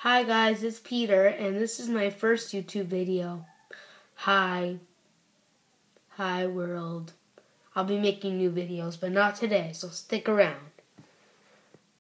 Hi guys, it's Peter, and this is my first YouTube video. Hi world. I'll be making new videos, but not today, so stick around.